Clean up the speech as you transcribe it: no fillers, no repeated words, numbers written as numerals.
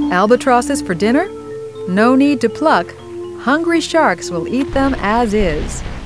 Albatrosses for dinner? No need to pluck. Hungry sharks will eat them as is.